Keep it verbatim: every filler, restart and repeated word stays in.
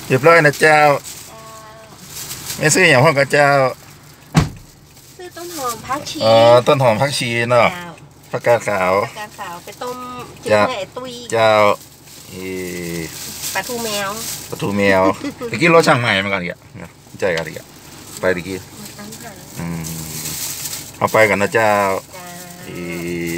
เรียบร้อยนะเจ้าไม่ซื้ออย่างพ่อกับเจ้าซื้อต้นหอมผักชีอ๋อต้นหอมผักชีเนาะผักกาดขาวผักกาดขาวไปต้มจิ้มแหน่ตุยเจ้าอีปลาทูแมวปลาทูแมวตะกี้รถช่างใหม่มากันอีกอ่ะใจกันอีกอ่ะไปตะกี้อืมเอาไปกันนะเจ้าอี